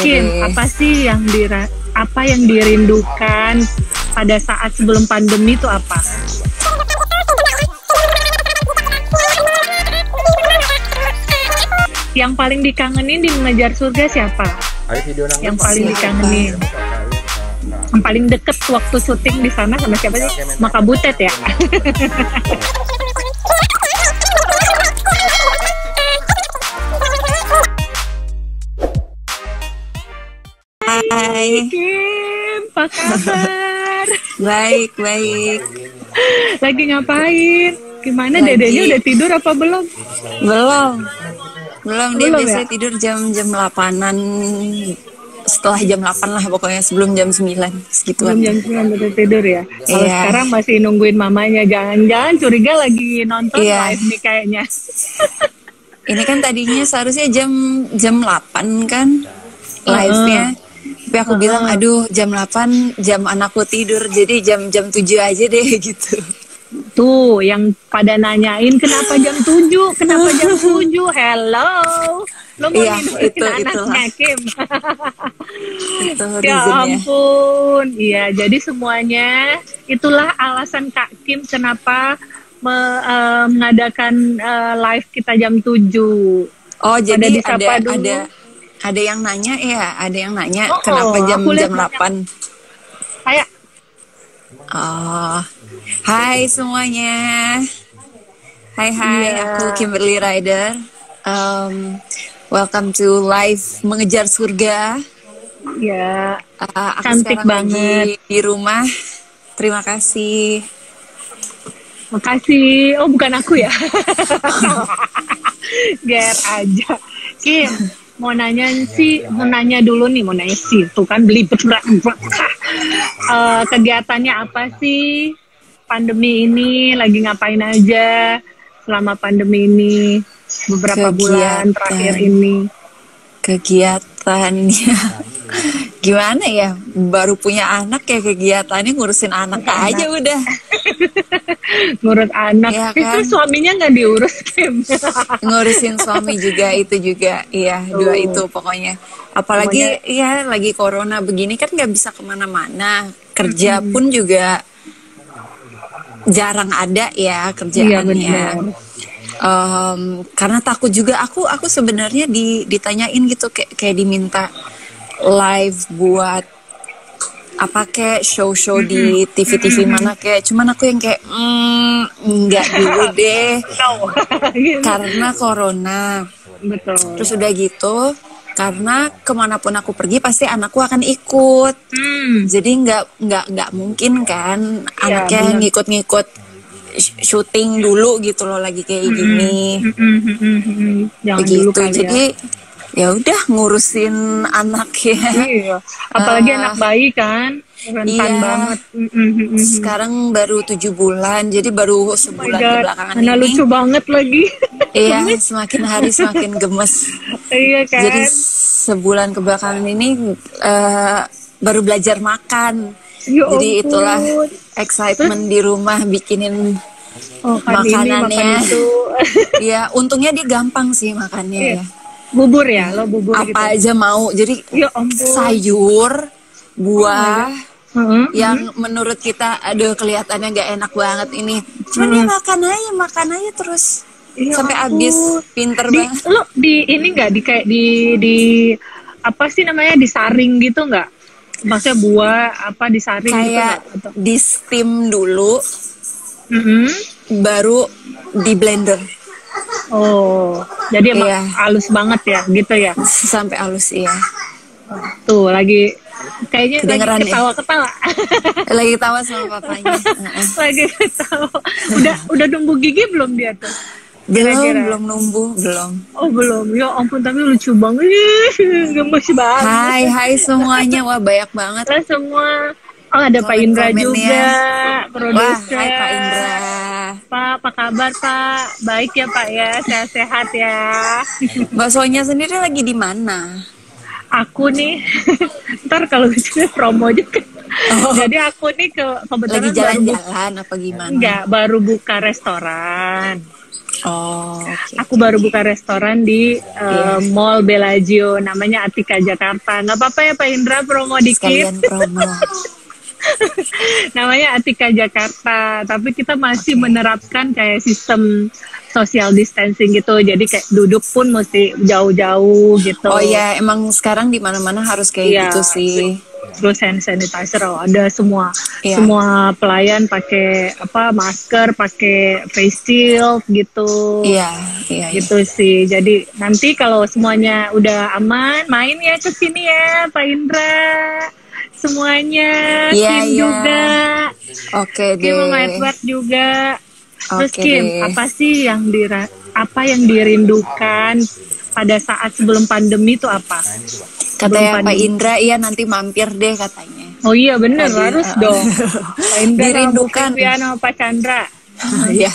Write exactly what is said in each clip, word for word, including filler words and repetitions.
Kim, apa sih yang dira apa yang dirindukan pada saat sebelum pandemi itu apa? Yang paling dikangenin di Mengejar Surga siapa? Yang paling dikangenin, yang paling deket waktu syuting di sana sama siapa sih? Maka Butet ya. Hai Kim, apa kabar? Baik, baik. Lagi ngapain? Gimana Lagi... dedenya udah tidur apa belum? Belum. Belum, dia belum biasanya ya? tidur jam-jam delapanan. Setelah jam delapan lah pokoknya, sebelum jam sembilan segituan. Sebelum jam sembilan udah tidur ya? Kalau Iya. sekarang masih nungguin mamanya. Jangan-jangan curiga lagi nonton Iya. live nih kayaknya. Ini kan tadinya seharusnya jam jam delapan kan live-nya. Tapi aku Uh-uh. bilang, aduh jam delapan jam anakku tidur, jadi jam jam tujuh aja deh gitu. Tuh, yang pada nanyain kenapa jam tujuh? Kenapa jam tujuh? Hello. Lo mau Iya, tidurin itu- anaknya, itulah. Kim? Itu Ya reasonnya. ampun. Iya, jadi semuanya itulah alasan Kak Kim kenapa me- eh, mengadakan eh, live kita jam tujuh. Oh, Pada jadi disapa ada dulu. ada ada yang nanya ya, ada yang nanya Oh, kenapa oh, jam aku lihat jam delapan. Kayak Oh, hai semuanya. Hai hai, Iya. aku Kimberly Rider. Um, welcome to live Mengejar Surga. ya Uh, aku Cantik sekarang banget. lagi di rumah. Terima kasih. makasih. Oh, bukan aku ya. Ger aja. Kim, mau nanya sih, mau nanya dulu nih, mau nanya sih, tuh kan belibet. Eh, kegiatannya apa sih? Pandemi ini lagi ngapain aja selama pandemi ini? Beberapa bulan Kegiatan. terakhir ini. Kegiatannya gimana ya? Baru punya anak ya, kegiatannya ngurusin anak Anak. aja udah. Ngurus anak. Iya Itu kan? suaminya nggak diurus, Kim. Ngurusin suami juga, itu juga, iya, dua Tuh. itu pokoknya. Apalagi ya lagi corona begini kan nggak bisa kemana-mana, kerja pun juga jarang ada ya Iya, kerjaannya. benar. Em, karena takut juga, aku aku sebenarnya di, ditanyain gitu, kayak kayak diminta live buat apa kayak show-show di T V T V mana kayak, cuman aku yang kayak mm, nggak dulu deh karena corona. Betul. Terus udah gitu, karena kemanapun aku pergi pasti anakku akan ikut. Hmm. Jadi nggak nggak nggak mungkin kan Iya, anaknya benar. ngikut-ngikut sh- syuting dulu gitu loh, lagi kayak gini. Mm, mm, mm, mm, mm. Jangan Begitu. dulu kali Jadi ya udah ngurusin anak ya. ya. Iya. Apalagi Ah, anak bayi kan, rentan iya. banget. Mm, mm, mm, mm. Sekarang baru tujuh bulan, jadi baru Oh my sebulan God, kebelakangan Ana ini. lucu banget lagi. Iya, semakin hari semakin gemes. Iya kan. Jadi sebulan kebelakangan ini eh, baru belajar makan. Ya Jadi ampun. itulah excitement di rumah bikinin Oh, kan ini makanannya. makan itu. Ya, untungnya dia gampang sih makannya Iya. ya. Bubur ya, lo bubur gitu. Apa aja mau. Jadi Ya ampun. sayur, buah, Heeh. yang menurut kita aduh kelihatannya gak enak banget ini. Cuman dia makan aja, makan aja terus. Ya Sampai ampun. habis, pinter Di, banget. lo di ini nggak di kayak di di apa sih namanya, disaring gitu nggak? Maksudnya buah apa disaring gitu Kayak nggak? Atau- di steam dulu, Mm-mm. baru di blender Oh, jadi emang Iya. halus banget ya, gitu ya. sampai halus ya. Tuh lagi kayaknya Kedengeran lagi ya? ketawa-ketawa. Lagi tawa sama papanya. Heeh. Lagi ketawa. Udah udah numbuh gigi belum dia tuh? Belum, Kira-kira. belum numbuh, belum. Oh belum. Ya ampun, tapi lucu banget. Ih, gemes banget. Hai, hai semuanya. Wah, banyak banget. Halo semua. Oh, ada Pak Indra Komen-komennya. juga, Wah, produser. hai Pak Indra. Pak, apa kabar Pak? Baik ya Pak ya, sehat-sehat ya. Baksonya sendiri lagi di mana? Aku nih, ntar kalau misalnya promo juga. Oh. Jadi aku nih ke kebetulan Lagi baru bu- jalan-jalan apa gimana? enggak, baru buka restoran. Oh, oke. Aku oke. baru buka restoran di uh, Iya. Mall Bellagio, namanya Atika Jakarta. Nggak apa-apa ya Pak Indra, promo dikit. Sekalian promo. Namanya Atika Jakarta, tapi kita masih menerapkan kayak sistem social distancing gitu. Jadi kayak duduk pun mesti jauh-jauh gitu. Oh ya, emang sekarang di mana-mana harus kayak Iya. gitu sih. Terus hand sanitizer, oh, ada semua. Iya. Semua pelayan pakai apa masker, pakai face shield gitu. Iya, iya, iya. Gitu sih. Jadi nanti kalau semuanya udah aman, main ya ke sini ya Pak Indra. Semuanya, Iya, Kim iya. juga. Oke Kim sama deh. Edward juga. Terus Oke Kim, deh. apa sih yang dira apa yang dirindukan pada saat sebelum pandemi itu apa? Katanya Sebelum Pak pandemi. Indra, iya nanti mampir deh katanya. Oh iya bener, Tadi, harus uh, dong. Pak Indra sama Bu Dirindukan. Vivian sama Pak Chandra. Ya.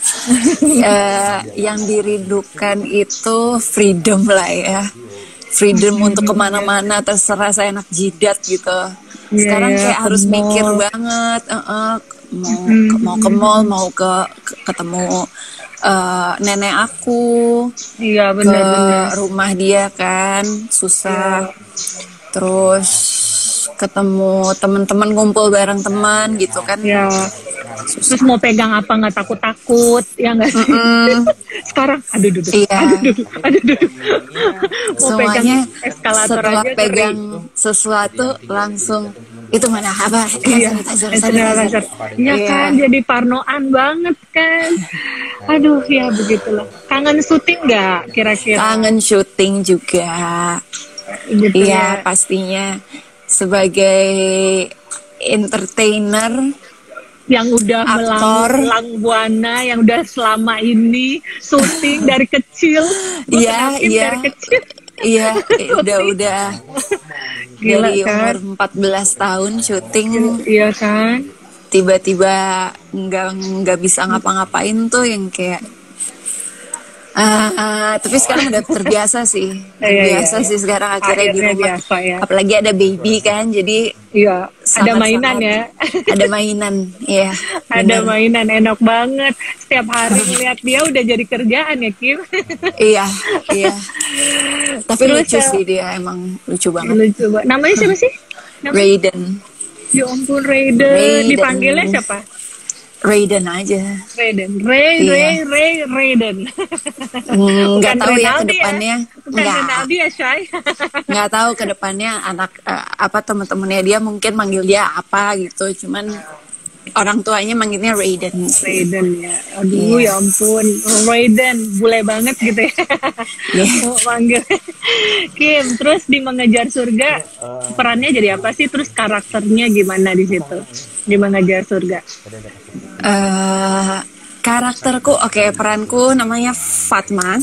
Eh, yang dirindukan itu freedom lah ya. Freedom untuk kemana-mana, terserah saya enak jidat gitu. Sekarang Iya, kayak ke harus mikir mall. banget, eh, eh, mau ke, mau ke mall, mau ke, ke- ketemu eh, nenek aku, Iya ke bener-bener. rumah dia kan susah. Terus ketemu teman-teman, ngumpul bareng teman gitu kan. Ya. Terus mau pegang apa nggak takut-takut, ya nggak sih? Mm, Sekarang, aduh duduk, Iya. aduh duduk, aduh duduk. Mau pegang semuanya eskalator setelah aja ngeri. pegang sesuatu langsung itu mana apa? Iya, Hand sanitizer, hand sanitizer. sanitizer. Iya Iya. kan, jadi parnoan banget kan. Aduh, ya begitulah. Kangen syuting nggak kira-kira? Kangen syuting juga. Gitu Iya, ya. pastinya sebagai entertainer, Yang udah melang, aktor. melang buana, yang udah selama ini syuting dari kecil. Gua Iya, kenal Kim iya. dari kecil. Iya, udah udah Gila dari kan? umur empat belas tahun syuting, Iya kan? tiba-tiba nggak nggak bisa ngapa-ngapain tuh yang kayak ah ah, tapi sekarang udah terbiasa sih, Iya, terbiasa iya, iya. sih sekarang akhirnya, di Akhirnya rumah, biasa ya. apalagi ada baby kan, jadi Iya, ada sangat-sangat mainan ya. ada mainan, ya Ada bener. mainan enak banget. Setiap hari ngeliat dia udah jadi kerjaan ya Kim. Iya, iya. Tapi Terus, lucu uh, sih dia, emang lucu banget. Lucu banget. Namanya siapa sih? Namanya? Raiden, Ya ampun Raiden. Raiden. Dipanggilnya siapa? Raiden aja. Raiden. Ray, Iya. Ray, Ray, Raiden. Hmm, nggak Bukan tahu ya ke Renaldi depannya. Bukan Nggak, Renaldi ya, Shay. nggak tahu ke depannya anak eh, apa teman-temannya dia mungkin manggil dia apa gitu. Cuman orang tuanya manggilnya Raiden. Raiden ya. Aduh Iya. ya ampun. Raiden, bule banget gitu ya. Iya. Mau manggil. Kim, terus di Mengejar Surga perannya jadi apa sih? Terus karakternya gimana di situ? Di Mengejar Surga. Eh, karakterku, oke, peranku namanya Fatma.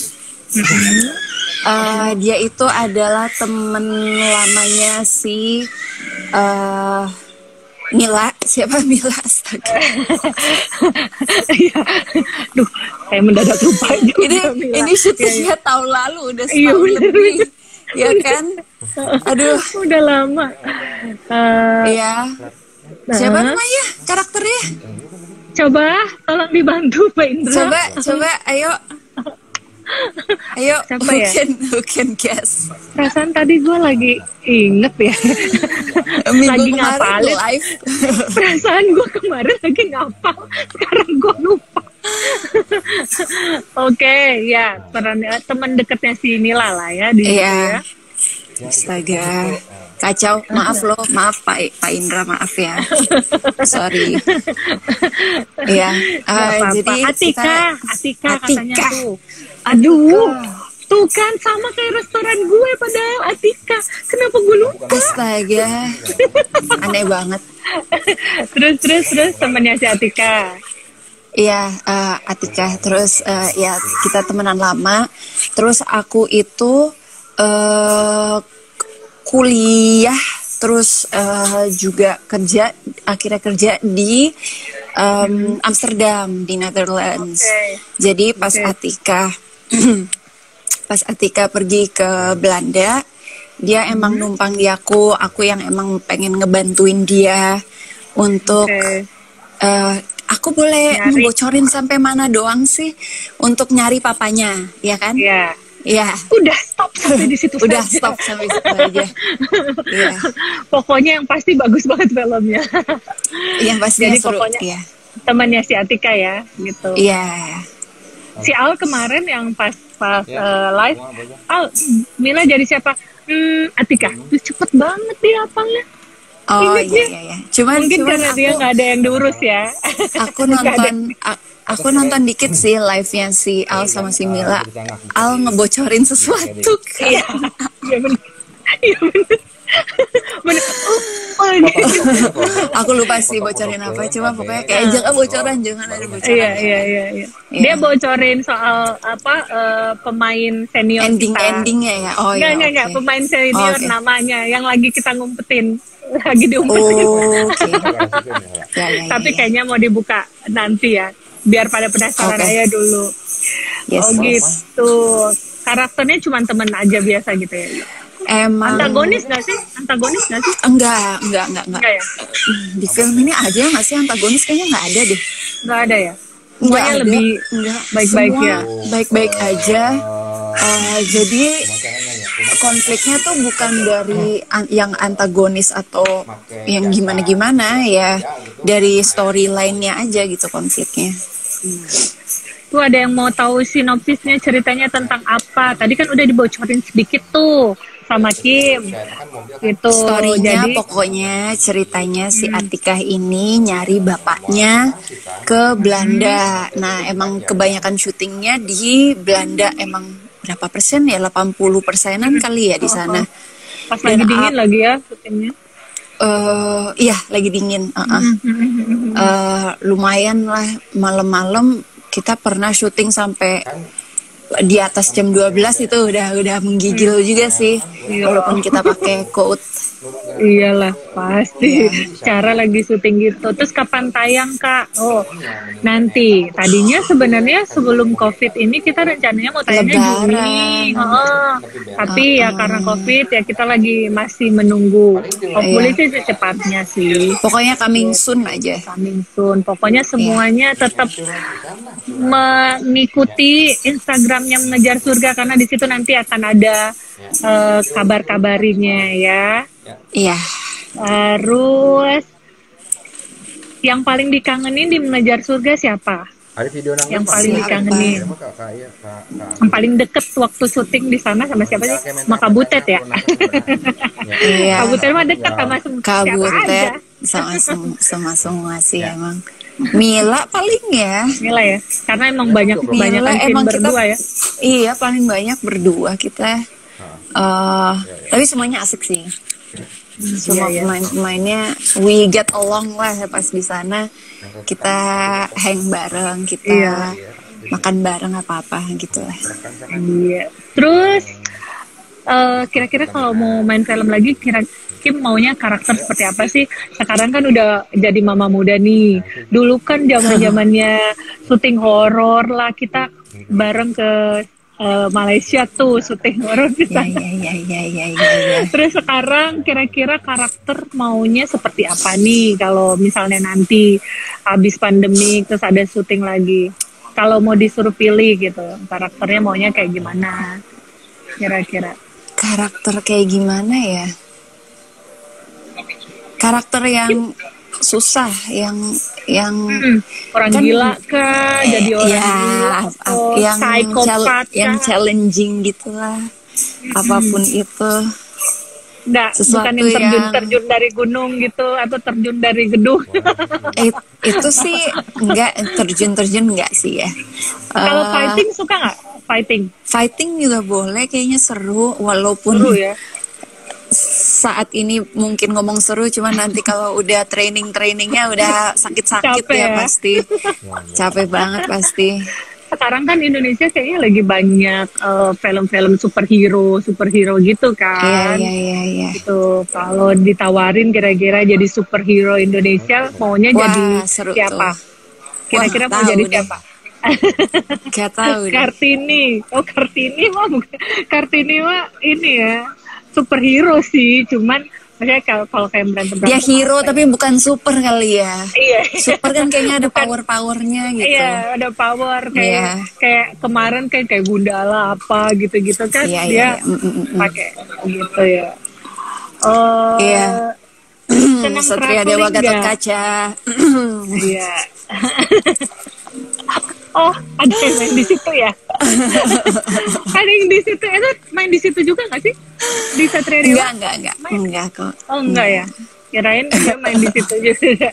Eh, dia itu adalah temen lamanya si eh Mila. Siapa Mila? Astaga. Iya. Duh, kayak mendadak lupa juga. Ini Mila. ini syutingnya Iya, iya. tahun lalu, udah Iya, setahun bener, lebih, ya kan? Aduh, Udah lama. Eh, iya. Siapa Nah. namanya karakternya? coba tolong dibantu Pak Indra. Coba, coba, ayo, ayo. Siapa who ya? can, who can guess? Perasaan tadi gue lagi inget ya. Minggu lagi kemarin ngapalin. live. Perasaan gue kemarin lagi ngapal. Sekarang gue lupa. Oke, ya peran teman dekatnya si Nila lah ya di situ Iya. ya. Astaga, kacau. Maaf loh, maaf Pak Pak Indra, maaf ya. Sorry. Iya. Nggak eh, apa-apa. jadi Atika, kita- Atika katanya Atika. tuh. Aduh, tuh kan sama kayak restoran gue padahal Atika. Kenapa gue lupa? Astaga, aneh banget. Terus terus terus temannya si Atika. Iya, eh, Atika. Terus eh, ya kita temenan lama. Terus aku itu eh kuliah, terus eh, juga kerja, akhirnya kerja di em, Amsterdam di Netherlands. Oke. Jadi pas Oke. Atika pas Atika pergi ke Belanda, Dia emang numpang di aku, aku yang emang pengen ngebantuin dia untuk Oke. eh, aku boleh Nyari. ngebocorin sampai mana doang sih untuk nyari papanya, ya kan? Iya. Iya. Udah stop sampai di situ Udah saja. stop sampai situ aja. Iya. Pokoknya yang pasti bagus banget filmnya. Yang pastinya Jadi seru. pokoknya Iya. temannya si Atika ya, gitu. Iya. Si Al kemarin yang pas pas eh, live, Al, Mila jadi siapa? Hmm, Atika. Tuh cepet banget dia hafalnya. Oh Ini iya dia. iya iya. Cuman Mungkin cuman karena aku dia nggak ada yang diurus ya. aku Nggak ada. nonton a- aku nonton dikit sih live-nya si Al sama si Mila. Al ngebocorin sesuatu Iya, kan. iya benar. Iya benar. Benar. Oh, oh, gitu. Aku lupa sih bocorin apa, cuma pokoknya kayak jangan bocoran, jangan ada bocoran. Iya, iya, iya, iya. Dia bocorin soal apa eh, pemain senior Ending kita. endingnya ya. Oh Enggak, iya. enggak, enggak. oke. Pemain senior Oke. namanya yang lagi kita ngumpetin. Lagi diumpetin. Oh, oke. Ya, ya, ya, Tapi ya. kayaknya mau dibuka nanti ya. Biar pada penasaran Oke. aja dulu. Yes, Oh yes. gitu. Karakternya cuma temen aja biasa gitu ya. Emang Antagonis gak sih? Antagonis gak sih? enggak, enggak, enggak, enggak. Enggak ya? Di film ini ada nggak sih antagonis? Kayaknya nggak ada deh. Enggak ada ya? Nggak Semuanya ada. lebih Enggak. baik-baik Semua ya? baik-baik aja. Eh, jadi konfliknya tuh bukan dari an- yang antagonis atau yang gimana-gimana ya, dari storyline-nya aja gitu konfliknya. Tuh ada yang mau tahu sinopsisnya, ceritanya tentang apa? Tadi kan udah dibocorin sedikit tuh sama Kim. Gitu. Storynya Jadi pokoknya ceritanya si Atikah ini nyari bapaknya ke Belanda. Nah emang kebanyakan syutingnya di Belanda, emang berapa persen ya, delapan puluh persenan kali ya di sana. pas Dan lagi dingin ap- lagi ya syutingnya. Eh, iya lagi dingin. uh-uh. Eh, lumayan lah, malam-malam kita pernah syuting sampai di atas jam dua belas, itu udah udah menggigil juga sih, walaupun kita pakai coat. Iyalah pasti cara lagi syuting gitu. Terus kapan tayang Kak? Oh nanti. Tadinya sebenarnya sebelum COVID ini kita rencananya mau tayangnya Juni. Lebaran. Oh, tapi ya karena COVID ya kita lagi masih menunggu. Hopefully sih secepatnya sih. Pokoknya coming soon aja. Coming soon. Pokoknya semuanya tetap mengikuti Instagramnya Mengejar Surga karena di situ nanti akan ada eh, kabar-kabarinya ya. Iya. Terus yang paling dikangenin di Mengejar Surga siapa? Ada video nangis Yang Pak. paling Siapa? dikangenin. Siapa, Kak? Kak, iya, Kak, Kak. Yang paling deket waktu syuting di sana sama siapa sih? Sama Kak Butet ya. Iya. Kak Butet mah dekat sama sem- siapa aja. Kabutet sama sem- sama semua sih emang. Mila paling ya. Inilah ya. Karena emang banyak Mila banyak tim emang kita berdua ya. Iya paling banyak berdua kita. Eh, tapi semuanya asik sih. Semua Iya, iya. pemain-pemainnya we get along lah pas di sana. Kita hang bareng, kita Iya. makan bareng apa-apa gitu lah. Iya. Terus eh, kira-kira kalau mau main film lagi, kira Kim maunya karakter seperti apa sih? Sekarang kan udah jadi mama muda nih. Dulu kan zaman-zamannya syuting horor lah, kita bareng ke eh, Malaysia tuh syuting horor di Ya sana. ya ya ya ya ya. ya. Terus sekarang kira-kira karakter maunya seperti apa nih kalau misalnya nanti habis pandemi terus ada syuting lagi? Kalau mau disuruh pilih gitu, karakternya maunya kayak gimana? Kira-kira. Karakter kayak gimana ya? Karakter yang susah, yang yang Hmm, orang Kan- gila kah? Jadi orang ya, gila ap- atau yang psikopat chal- yang kah? challenging gitulah. Apapun itu. Enggak, sesuatu bukan yang terjun yang- terjun dari gunung gitu atau terjun dari gedung. It- itu sih enggak, terjun-terjun enggak sih ya. Kalau Eh, fighting suka nggak? Fighting fighting juga boleh, kayaknya seru, walaupun seru ya. saat ini mungkin ngomong seru, cuman nanti kalau udah training-trainingnya udah sakit-sakit Capek ya, ya. pasti. Capek banget pasti. Sekarang kan Indonesia kayaknya lagi banyak eh, film-film superhero, superhero gitu Iya, kan. iya, iya, iya. Gitu. Kalau ditawarin kira-kira jadi superhero Indonesia, maunya Wah, jadi seru siapa? tuh. Kira-kira Wah, mau tahu jadi deh. siapa? Gak tahu deh. Kartini. Oh, Kartini mah bukan. Kartini mah ini ya. superhero sih, cuman maksudnya kalau kalau kayak berantem Dia hero tapi bukan super kali ya. iya Super kan kayaknya ada Bukan- power-powernya gitu. iya ada power kayak Iya. kayak kemarin kan kayak Gundala apa gitu-gitu kan Iya, dia iya, iya. Mm, mm, mm. pakai gitu ya. Oh, Iya. senang Satria traveling Dewa Gatot nggak? Kaca. Iya. Oh, ada yang main di situ ya? Ada yang di situ, itu main di situ juga nggak sih? Di Satria Dewa? Enggak, enggak, enggak. Main? Enggak kok. Oh enggak ya? Kirain dia main di situ juga.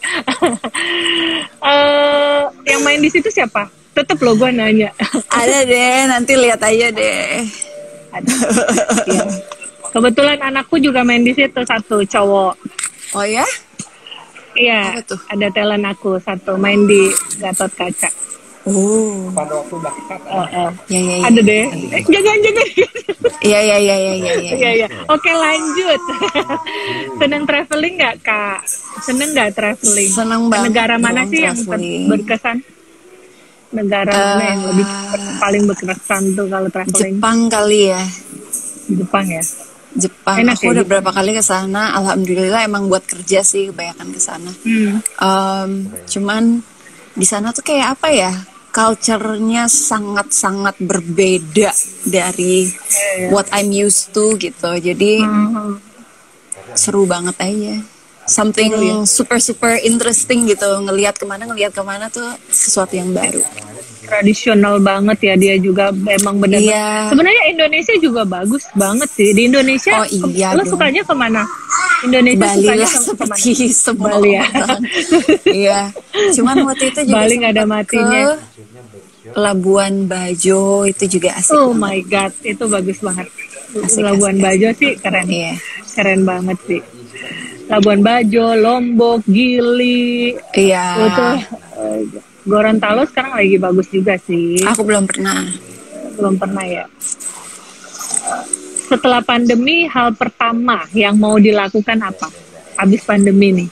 Eh, yang main di situ siapa? Tetep lo gue nanya. Ada deh, nanti lihat aja deh. Ada. Iya. Kebetulan anakku juga main di situ satu cowok. Oh ya? Iya, Apa tuh? ada talent aku satu main di Gatot Kaca. Oh. Pada waktu dekat. Eh, eh. Ya, ya, ya. Ada deh. Eh, jangan jangan. Iya, iya, iya, iya, iya, iya. Iya iya. Oke lanjut. Seneng traveling nggak kak? Seneng nggak traveling? Seneng Ke banget negara mana dong sih yang ter- traveling. berkesan? Negara mana yang Eh, lebih ber- paling berkesan tuh kalau traveling? Jepang kali ya. Jepang ya. Jepang. Enak Aku ya udah Jepang? berapa kali ke sana. Alhamdulillah emang buat kerja sih kebanyakan ke sana. Hmm. Em, cuman di sana tuh kayak apa ya? Culture-nya sangat-sangat berbeda dari Iya. what I'm used to gitu. Jadi Hmm. seru banget aja. Something super super interesting gitu. Ngelihat kemana ngelihat kemana tuh sesuatu yang baru. Tradisional banget ya dia juga emang benar. Iya. Sebenarnya Indonesia juga bagus banget sih. Di Indonesia, Oh, iya lo dong. sukanya kemana? Indonesia Bali sukanya lah ke- kemana? seperti semua Bali ya. orang. Iya. Cuman waktu itu juga Bali nggak ada sempet matinya. ke Labuan Bajo itu juga asik. Oh banget. my god, itu bagus banget. Asik, Labuan asik, Bajo sih keren. Iya. Keren banget sih. Labuan Bajo, Lombok, Gili, Iya. itu eh, Gorontalo sekarang lagi bagus juga sih. Aku belum pernah. Belum pernah ya. Setelah pandemi, hal pertama yang mau dilakukan apa? Habis pandemi nih.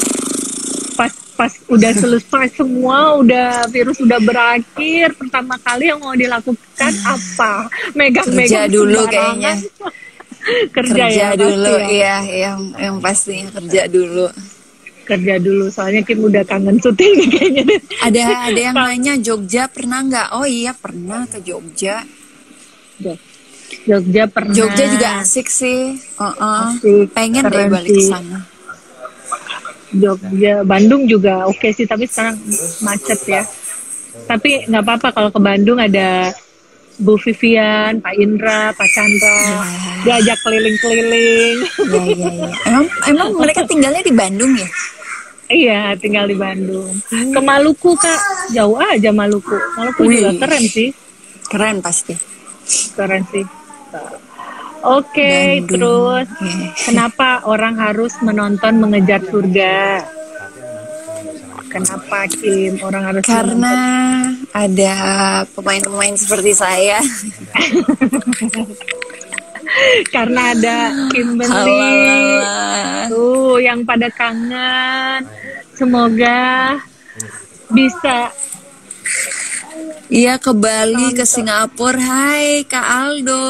Pas pas udah selesai semua, udah virus udah berakhir, pertama kali yang mau dilakukan apa? Megang-megang Kerja dulu sembarangan. kayaknya. kerja, Kerja ya, dulu, pasti ya. iya, yang yang pastinya kerja dulu. Kerja dulu, soalnya Kim udah kangen syuting nih kayaknya. Ada ada yang nanya Jogja pernah nggak? Oh iya pernah ke Jogja. Jogja pernah. Jogja juga asik sih. Uh-uh. Asik, Pengen deh keren balik ke sih. sana. Jogja, Bandung juga oke sih, tapi sekarang macet ya. Tapi nggak apa-apa kalau ke Bandung ada Bu Vivian, Pak Indra, Pak Chandra, diajak keliling-keliling. Iya iya iya. Emang emang mereka tinggalnya di Bandung ya? Iya, tinggal di Bandung. Ke Maluku kak, jauh aja Maluku. Maluku juga Wih. keren sih, Keren pasti. keren sih. Oke, Bandung. terus Oke. kenapa orang harus menonton Mengejar Surga? Kenapa Kim orang harus Karena ada pemain-pemain seperti saya. Karena ada Kimberly Halalala. tuh yang pada kangen, semoga bisa Iya ke Bali, ke Singapura. Hai Kak Aldo.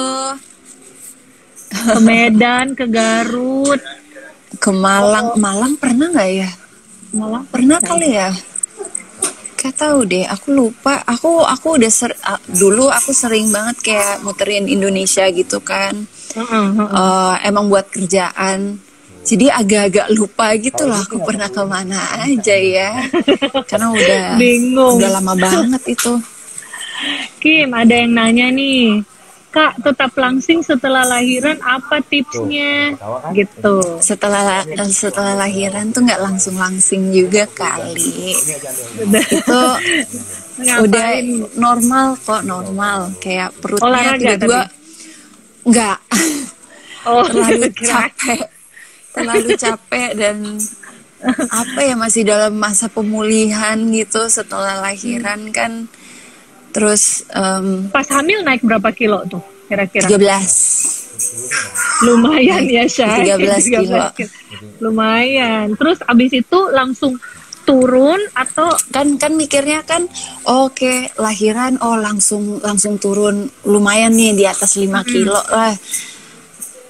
ke Medan, ke Garut, Ke Malang. Malang pernah nggak ya? malah Pernah kali ya? Gak tahu deh, aku lupa. Aku aku udah ser a- dulu aku sering banget kayak muterin Indonesia gitu kan. Eh, emang buat kerjaan. Jadi agak-agak lupa gitu loh aku pernah kemana aja ya. Karena udah Bingung. udah lama banget itu. Kim, ada yang nanya nih, Kak tetap langsing setelah lahiran apa tipsnya? Gitu. Setelah setelah lahiran tuh nggak langsung langsing juga kali. Itu udah Ngapain? normal kok, normal. Kayak perutnya Olahraga tiba-tiba tadi? nggak Oh, terlalu kira- capek, terlalu capek dan apa ya masih dalam masa pemulihan gitu setelah lahiran kan. Terus em, Pas hamil naik berapa kilo tuh kira-kira? tiga belas. Lumayan ya Syah. tiga belas kilo. Lumayan. Terus abis itu langsung turun atau kan kan mikirnya kan oke lahiran oh langsung langsung turun lumayan nih di atas lima kilo lah.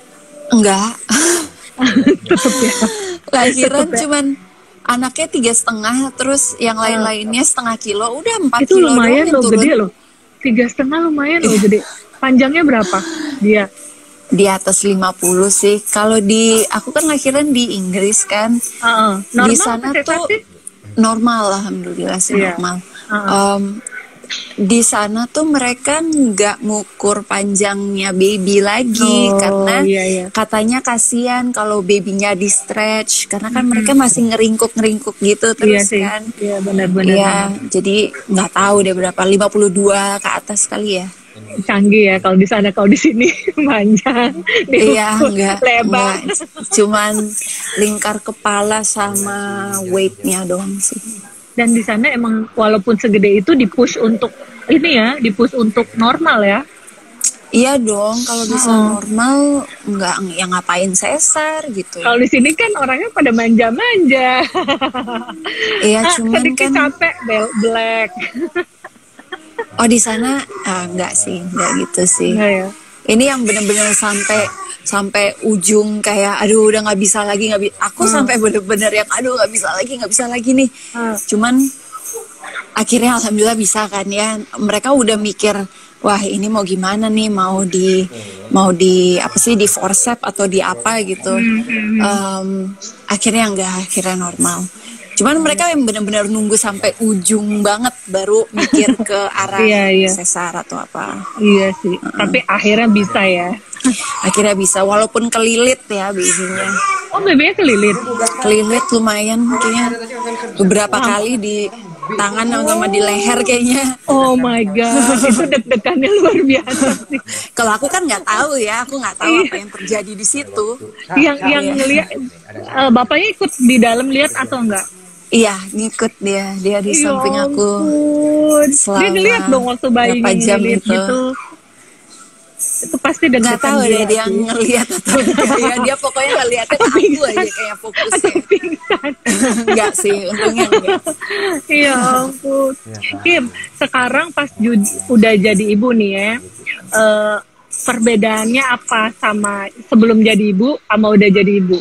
Enggak. Tetep ya. Lahiran Tetep ya. cuman anaknya tiga setengah, terus yang lain-lainnya setengah kilo, udah empat Itu kilo doang lumayan yang loh, turun. gede loh. Tiga setengah lumayan loh gede. Panjangnya berapa dia? Di atas lima puluh sih. Kalau di aku kan lahiran di Inggris kan. Uh-uh. Di Normal sana apa tuh sih? normal, alhamdulillah sih Iya. normal. Uh-uh. Em, di sana tuh mereka nggak ngukur panjangnya baby lagi Oh, karena iya, iya. katanya kasihan kalau babynya di stretch karena kan Mm-mm. mereka masih ngeringkuk-ngeringkuk gitu Iya terus sih. kan. Iya benar-benar. Iya, jadi nggak tahu deh berapa, lima puluh dua ke atas kali ya. Canggih ya kalau di sana, kalau di sini panjang, Iya, diukur enggak, lebar. enggak, cuman lingkar kepala sama weightnya doang sih. Dan di sana emang walaupun segede itu dipush untuk ini ya, dipush untuk normal ya. Iya dong, kalau bisa Oh. normal nggak yang ngapain sesar gitu. Kalau di sini kan orangnya pada manja-manja. Iya, Ah, cuman sedikit kan capek, bel- black. oh di sana ah, enggak sih, enggak gitu sih. Enggak ya? Ini yang bener-bener sampai sampai ujung kayak aduh udah nggak bisa lagi nggak bisa. Aku Hmm. sampai bener-bener yang aduh nggak bisa lagi nggak bisa lagi nih. Hmm. Cuman akhirnya alhamdulillah bisa kan ya. Mereka udah mikir wah ini mau gimana nih, mau di mau di apa sih di forceps atau di apa gitu. Hmm. Em, akhirnya enggak, akhirnya normal. Cuman mereka yang benar-benar nunggu sampai ujung banget baru mikir ke arah Iya, iya. sesar atau apa. Iya sih. Tapi akhirnya bisa ya. Akhirnya bisa walaupun kelilit ya babynya. Oh, bebenya kelilit. Kelilit lumayan kayaknya beberapa kali di tangan sama di leher kayaknya. Oh my god, itu deg-degannya luar biasa sih. Kalau aku kan nggak tahu ya, aku nggak tahu Iya. apa yang terjadi di situ. Yang yang Iya. ngeliat, eh, bapaknya ikut di dalam lihat atau enggak? Iya, ngikut dia, dia di Ya samping aku. ampun. Dia selama ngeliat dong waktu bayinya berapa jam ngeliat itu. gitu. Itu pasti Nggak deg-degan tahu deh gila dia sih. ngelihat atau enggak ya. Dia pokoknya ngeliatnya ke aku aja kayak fokusnya. Atau pingsan. Enggak sih, untungnya enggak. Ya ampun. Kim, sekarang pas ju- udah jadi ibu nih ya, eh, perbedaannya apa sama sebelum jadi ibu sama udah jadi ibu?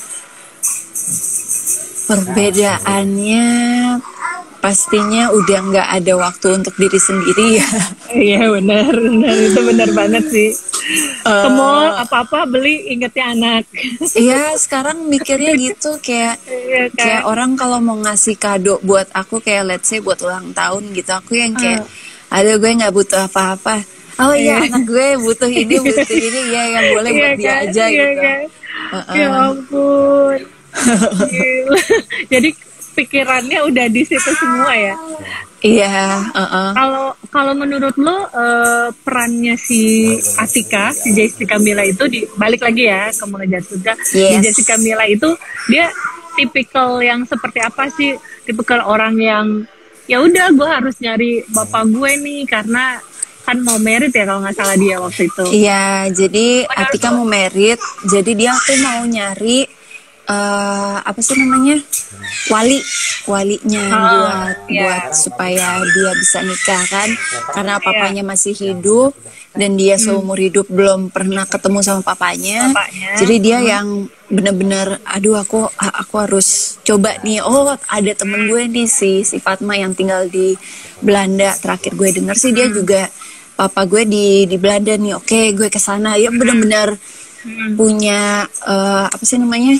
Perbedaannya pastinya udah nggak ada waktu untuk diri sendiri ya. Iya benar, benar itu benar banget sih. Eh, Ke mall apa-apa beli ingetnya anak. Iya, sekarang mikirnya gitu kayak Iya kan? kayak orang kalau mau ngasih kado buat aku kayak let's say buat ulang tahun gitu, aku yang kayak ada gue nggak butuh apa-apa. Oh iya, Iya. anak gue butuh ini butuh ini ya yang boleh Iya buat dia kan? aja Iya gitu. kan? Uh-uh. Ya ampun. Gila. Jadi pikirannya udah di situ semua ya. Iya, uh-uh. Kalau kalau menurut lo eh, perannya si Atika, si Jessica Mila itu di balik lagi ya ke mengejar surga. Di Yes. Jessica Mila itu dia tipikal yang seperti apa sih? Tipikal orang yang ya udah gue harus nyari bapak gue nih karena kan mau merit ya kalau nggak salah dia waktu itu. Iya, jadi Benar Atika tuh. mau merit, jadi dia tuh mau nyari eh apa sih namanya wali, walinya Oh, buat iya. buat supaya dia bisa nikah kan, karena Iya. papanya masih hidup dan dia seumur hidup belum pernah ketemu sama papanya, Bapaknya. jadi dia yang bener-bener, aduh aku aku harus coba nih, oh ada temen gue nih si si Fatma yang tinggal di Belanda, terakhir gue denger sih dia juga papa gue di di Belanda nih, oke gue kesana ya, bener-bener Hmm. punya eh, apa sih namanya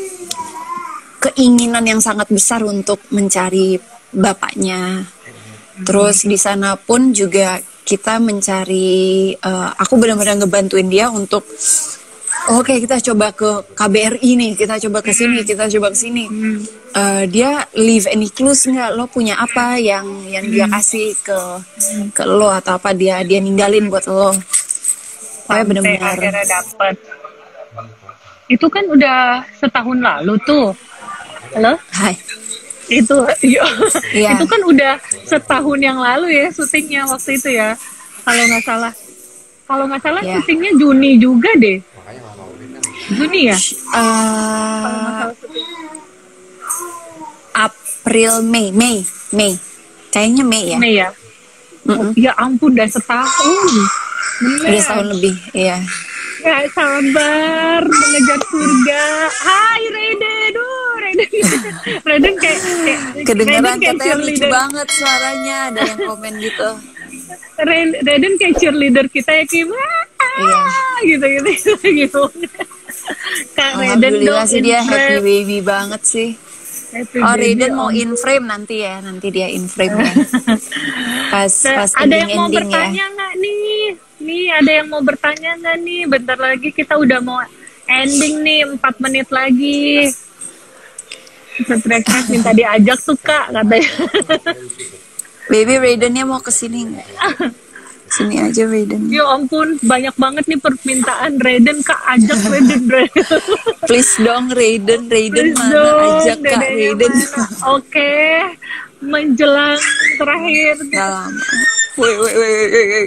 keinginan yang sangat besar untuk mencari bapaknya. Terus di sana pun juga kita mencari, eh, aku benar-benar ngebantuin dia untuk oke kita coba ke K B R I nih, kita coba ke sini, kita coba ke sini. Eh, dia leave any clues nggak? Lo punya apa yang yang dia kasih ke ke lo atau apa dia dia ninggalin buat lo? Pokoknya Sampai benar-benar. akhirnya dapet. Itu kan udah setahun lalu tuh. Halo? Hai. Itu iya. Iya. Itu kan udah setahun yang lalu ya syutingnya waktu itu ya. Kalau nggak salah. Kalau nggak salah Iya. syutingnya Juni juga deh. Juni ya? Kalau nggak Eh, salah syuting. April, Mei, Mei, Mei. Kayaknya Mei ya. Mei ya? Mm-mm. Ya ampun udah setahun. Bener. Udah setahun lebih, iya. Gak sabar mengejar surga. Hai Raiden, duh Raiden, Raiden kayak, kayak Kedengeran Raiden kayak katanya lucu cheerleader. banget suaranya, ada yang komen gitu. Ra- Raiden kayak cheerleader kita ya Kim. Iya. Gitu gitu gitu. Kak Raiden Alhamdulillah dong sih in dia happy frame. baby banget sih. Happy Oh, baby, Raiden mau om. in frame nanti ya, nanti dia in frame ya. Pas Nah, pas ada yang mau ending-ending ya. bertanya nggak nih? Nih ada yang mau bertanya nggak nih? Bentar lagi kita udah mau ending nih, empat menit lagi. Teriak-teriak minta diajak tuh kak katanya. Baby Raidennya mau kesini nggak? Sini aja Raiden. Ya ampun, banyak banget nih permintaan Raiden kak, ajak Raiden. Raiden. Please dong Raiden, Raiden Please mana dong, ajak Kak dedenya Raiden. mana? Oke, menjelang terakhir. Gak lama. Woi woi woi woi, woi.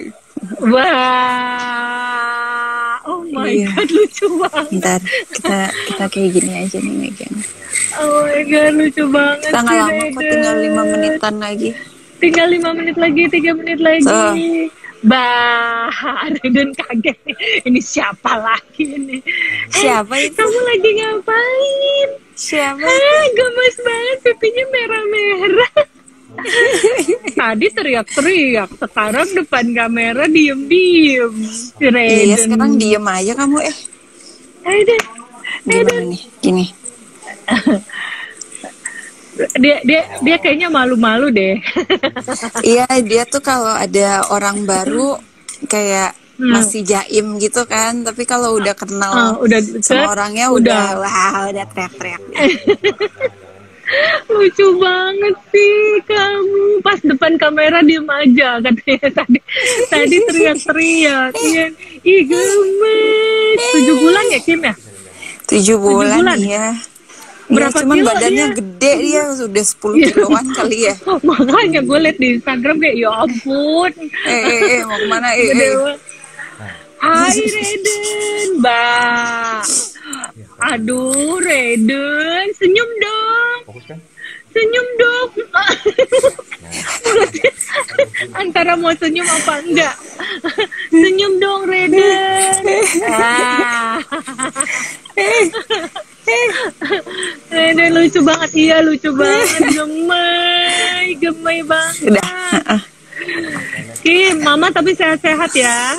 Wah, oh my Iya. god, lucu banget. Ntar kita kita kayak gini aja nih megang. Oh my god, lucu banget Kita nggak sih, lama kok, Raiden. tinggal lima menitan lagi. Tinggal lima menit lagi, tiga menit lagi. So. Bah, Raiden kaget nih. Ini siapa lagi nih? Siapa Eh, itu? kamu lagi ngapain? Siapa? Ah, gemes banget, pipinya merah-merah. Tadi teriak-teriak, sekarang depan kamera diem-diem. Si Raiden. Iya sekarang diem aja kamu eh. Raiden, Gimana nih? Gini. dia dia dia kayaknya malu-malu deh. Iya dia tuh kalau ada orang baru kayak Hmm. masih jaim gitu kan. Tapi kalau udah kenal Ah, udah sama deket, orangnya udah. udah wah udah teriak-teriak. Lucu banget sih kamu, pas depan kamera diem aja katanya tadi tadi teriak-teriak. Iya, ih gemes. Tujuh bulan ya Kim ya? Tujuh bulan, bulan? ya. Berapa Iya, cuman kilo badannya dia? gede dia sudah sepuluh Iya. kiloan kali ya. Makanya gue liat di Instagram kayak ya ampun. Eh, eh, eh, mau kemana? Eh, Gede eh. banget. Hai Raiden, Mbak. Aduh Raiden, senyum dong. Fokus kan? Senyum dong. Mulutnya antara mau senyum apa enggak. Senyum dong Raiden. Ah. Raiden lucu banget. Iya lucu banget. Gemay. Gemay banget. Udah. Kim, mama tapi sehat-sehat ya.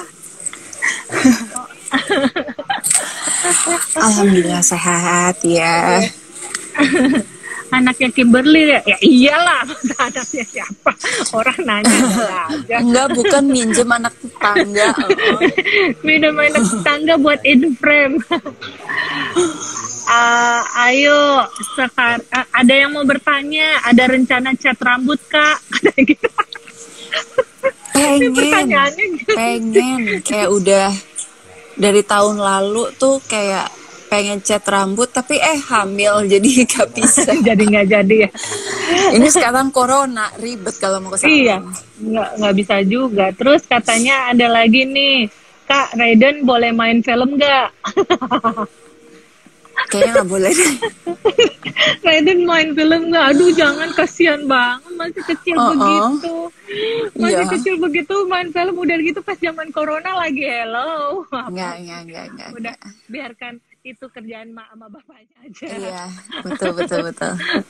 Alhamdulillah sehat ya. Anaknya Kimberly ya, ya iyalah, masa anaknya siapa? Orang nanya aja. Enggak, bukan minjem anak tetangga. Oh. Minum anak tetangga buat in frame. Ah, ayo, sekar ah, ada yang mau bertanya, ada rencana cat rambut kak? Kata gitu. Ini Pengen, pertanyaannya gitu. pengen. Kayak udah dari tahun lalu tuh kayak pengen cat rambut, tapi eh hamil jadi gak bisa. Jadi nggak jadi ya? Ini sekarang corona ribet kalau mau ke salon. Iya, nggak nggak bisa juga. Terus katanya ada lagi nih, Kak Raiden boleh main film nggak? Kayaknya nggak boleh. Raiden main film nggak? Aduh jangan, kasihan banget, masih kecil Uh-uh. begitu. Masih Iya. kecil begitu main film, udah gitu pas zaman corona lagi hello. Enggak, enggak, enggak, enggak. Udah biarkan itu kerjaan mak sama bapaknya aja. Iya, betul, betul, betul.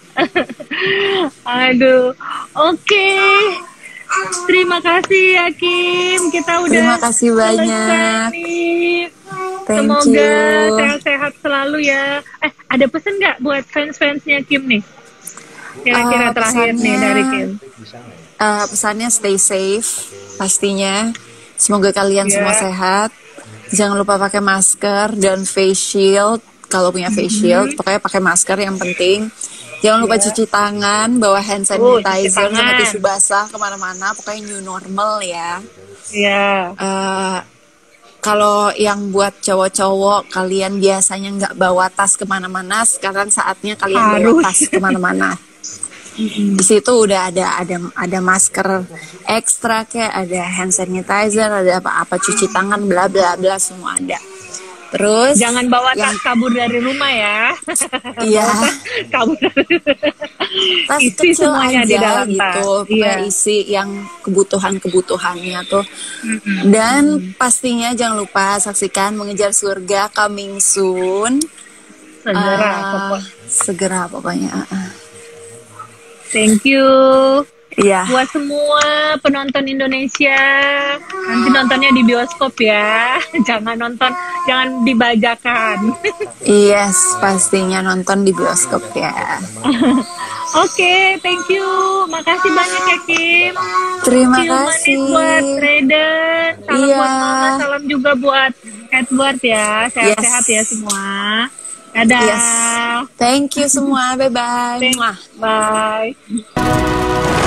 Aduh, oke. Terima kasih ya Kim, kita udah Terima kasih banyak. selesai nih. Thank Semoga you. sehat-sehat selalu ya. Eh, ada pesan nggak buat fans-fansnya Kim nih? Kira-kira Ah, terakhir nih pesannya- dari Kim. Uh, pesannya stay safe pastinya. Semoga kalian Iya. semua sehat. Jangan lupa pakai masker dan face shield. Kalau punya face Mm-hmm. shield, pokoknya pakai masker yang penting. Jangan lupa cuci tangan, bawa hand Iya. Oh, cuci sanitizer sama tangan. tisu basah kemana-mana. Pokoknya new normal ya. Ya, Uh, kalau yang buat cowok-cowok, kalian biasanya nggak bawa tas kemana-mana. Sekarang saatnya kalian bawa Harus. tas kemana-mana. Di situ udah ada ada ada masker ekstra, kayak ada hand sanitizer, ada apa-apa cuci tangan, bla bla bla, semua ada. Terus jangan bawa yang tas kabur dari rumah ya. iya Kabur dari tas Isi kecil semuanya aja di dalam gitu, tas. pokoknya Iya. isi yang kebutuhan-kebutuhannya tuh. Mm-mm. Dan pastinya jangan lupa saksikan Mengejar Surga coming soon. Segera Ah, pokok. segera pokoknya. ah, ah. Thank you. Iya. Buat semua penonton Indonesia, nanti nontonnya di bioskop ya. Jangan nonton, jangan dibajakan. Yes, pastinya nonton di bioskop ya. Oke, thank you. Makasih banyak ya Kim. Terima Cium manis kasih. buat Raiden. Salam Iya. buat Mama, salam juga buat Edward ya. Sehat-sehat Yes. ya semua. Dadah. Yes. Thank you semua. Bye bye. Thank- Bye.